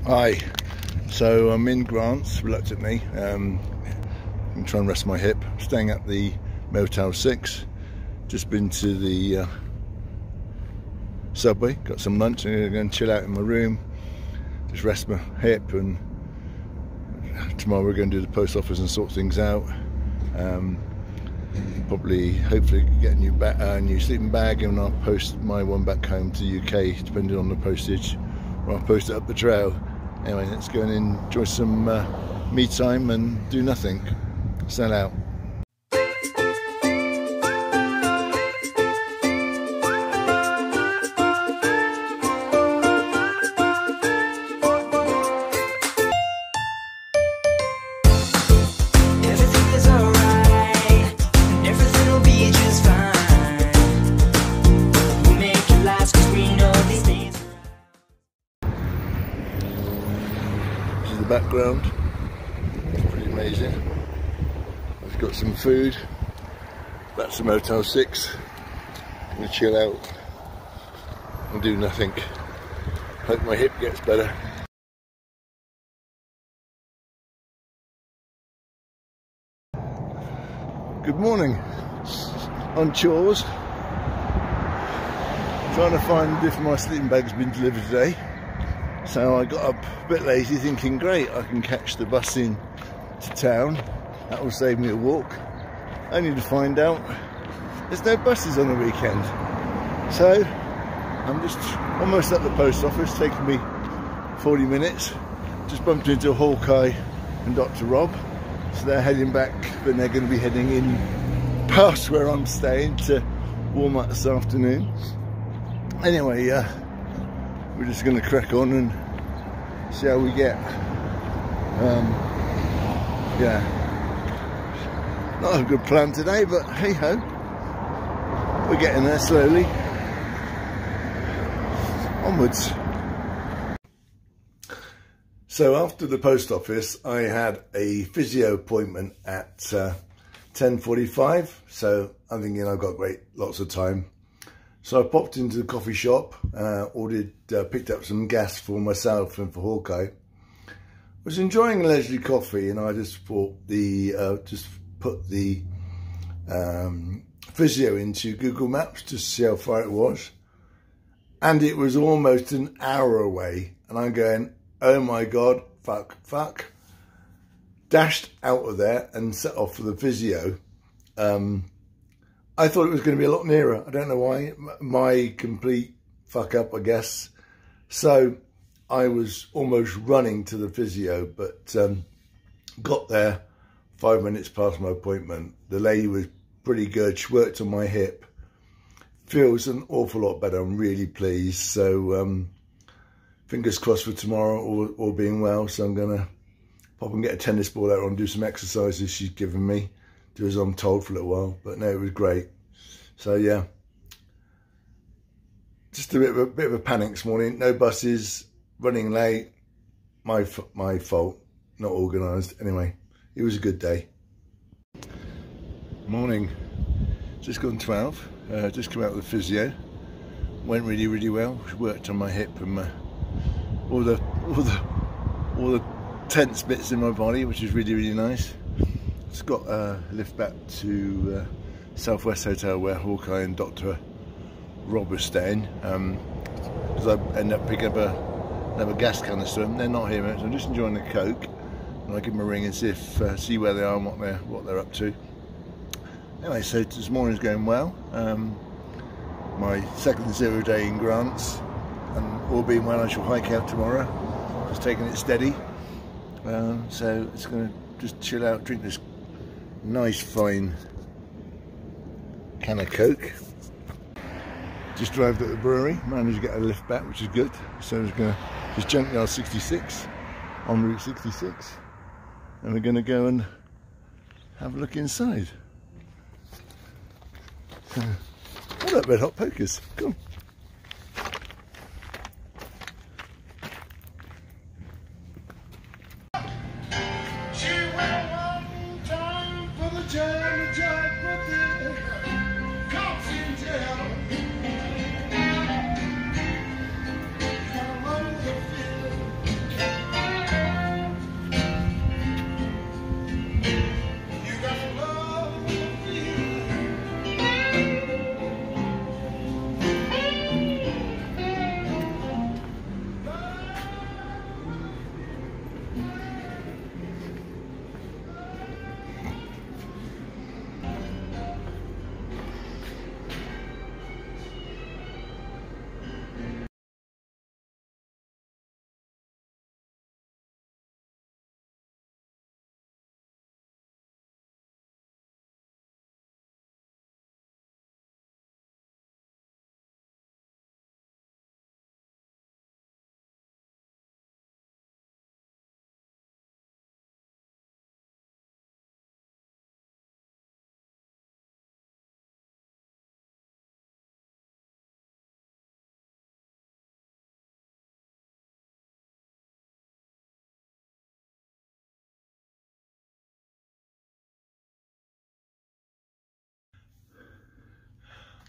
Hi, so I'm in Grants reluctantly. I'm trying to rest my hip. Staying at the Motel 6. Just been to the Subway, got some lunch, and I'm going to go and chill out in my room, just rest my hip, and tomorrow we're going to do the post office and sort things out. Hopefully get a new sleeping bag, and I'll post my one back home to the UK, depending on the postage, or I'll post it up the trail. Anyway, let's go and enjoy some me time and do nothing. Sell out. The background, it's pretty amazing. I've got some food. That's the Motel 6. I'm gonna chill out and do nothing. Hope my hip gets better. Good morning. On chores, trying to find if my sleeping bag's been delivered today. So I got up a bit lazy, thinking, great, I can catch the bus in to town. That will save me a walk. Only to find out there's no buses on the weekend. So I'm just almost at the post office, taking me 40 minutes. Just bumped into Hawkeye and Dr. Rob. So they're heading back, but they're going to be heading in past where I'm staying to warm up this afternoon. Anyway, we're just going to crack on and see how we get. Yeah, not a good plan today, but hey ho, we're getting there slowly. Onwards. So after the post office, I had a physio appointment at 10:45. So I'm thinking I've got lots of time. So I popped into the coffee shop, picked up some gas for myself and for Hawkeye. Was enjoying a leisurely coffee, and I just thought just put the physio into Google Maps to see how far it was, and it was almost an hour away. And I'm going, oh my god, fuck! Dashed out of there and set off for the physio. I thought it was going to be a lot nearer. I don't know why. My complete fuck up, I guess. So I was almost running to the physio, but got there 5 minutes past my appointment. The lady was pretty good. She worked on my hip. Feels an awful lot better. I'm really pleased. So fingers crossed for tomorrow, all being well. So I'm going to pop and get a tennis ball out and do some exercises she's given me. Do as I'm told for a little while, but no, it was great. So yeah, just a bit of a panic this morning. No buses, running late. My fault, not organised. Anyway, it was a good day. Morning, just gone 12. Just come out of the physio. Went really well. Worked on my hip and all the tense bits in my body, which is really nice. Just got a lift back to Southwest Hotel where Hawkeye and Dr. Rob are staying, because I end up picking up another gas canister. They're not here, so I'm just enjoying the Coke, and I'll give them a ring and see where they are and what they're up to. Anyway, so this morning's going well. My second 0 day in Grants, and all being well, I shall hike out tomorrow. Just taking it steady. So it's going to just chill out, drink this nice fine can of Coke. Just arrived at the brewery, managed to get a lift back, which is good. So we're going to just Junkyard 66 on Route 66, and we're going to go and have a look inside. What up, Red Hot Pokers? Come on.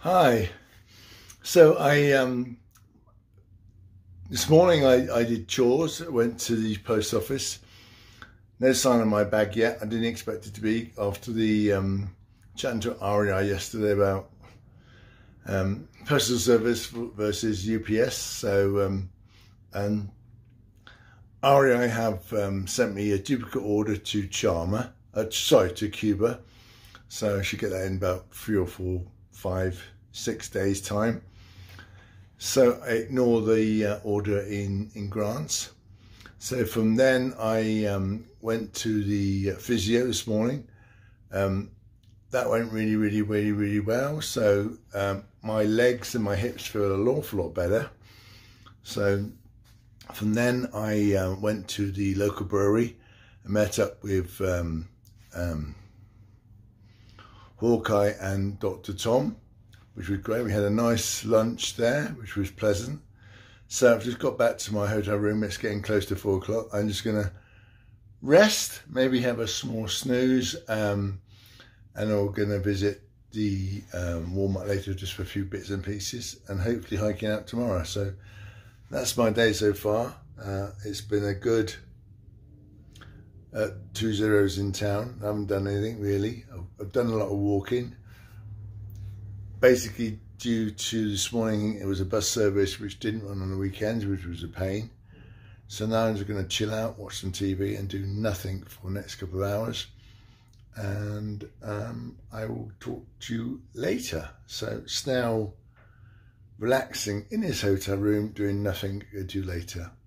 Hi. So this morning I did chores. Went to the post office. No sign of my bag yet. I didn't expect it to be after the chatting to REI yesterday about postal service versus UPS. So and REI have sent me a duplicate order to to Cuba. So I should get that in about 3 or 4, 5, 6 days time. So I ignore the order in Grants. So from then I went to the physio this morning. That went really well. So my legs and my hips feel an awful lot better. So from then I went to the local brewery and met up with Hawkeye and Dr. Tom, which was great. We had a nice lunch there, which was pleasant. So I've just got back to my hotel room. It's getting close to 4 o'clock. I'm just going to rest, maybe have a small snooze, and I'm going to visit the Walmart later just for a few bits and pieces, and hopefully hiking out tomorrow. So that's my day so far. It's been a good 2 zeros in town. I haven't done anything really. I've done a lot of walking. Basically due to this morning, it was a bus service which didn't run on the weekends, which was a pain. So now I'm just going to chill out, watch some TV and do nothing for the next couple of hours. And I will talk to you later. So it's now relaxing in his hotel room, doing nothing to do later.